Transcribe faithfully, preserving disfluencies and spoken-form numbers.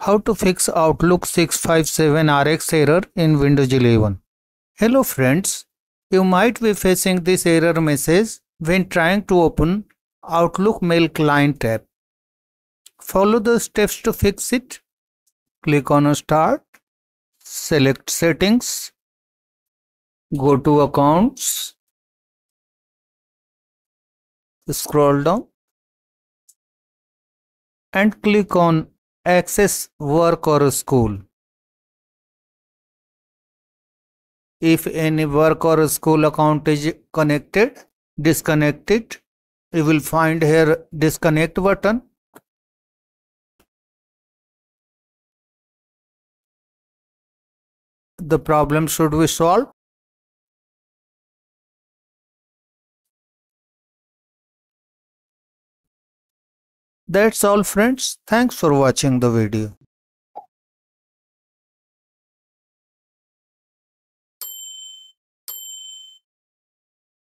How to fix Outlook six five seven R X error in Windows eleven. Hello friends, you might be facing this error message when trying to open Outlook Mail Client app. Follow the steps to fix it. Click on Start, select Settings, go to Accounts, scroll down and click on Access Work or School. If any work or school account is connected, disconnect it. You will find here disconnect button. The problem should be solved. That's all friends. Thanks for watching the video.